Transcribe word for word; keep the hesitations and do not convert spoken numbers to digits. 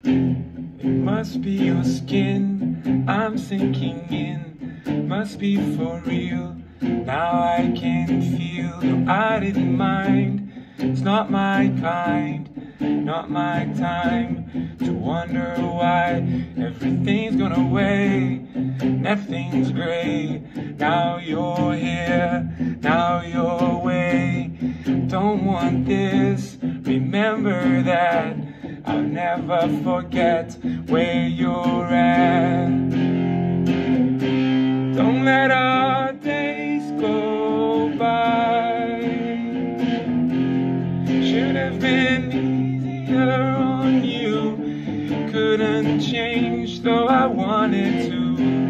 It must be your skin I'm sinking in, must be for real. Now I can feel, no, I didn't mind. It's not my kind, not my time to wonder why everything's gone away and everything's gray. Now you're here, now you're away. Don't want this, remember that. I'll never forget where you're at. Don't let our days go by. Should have been easier on you. Couldn't change though I wanted to.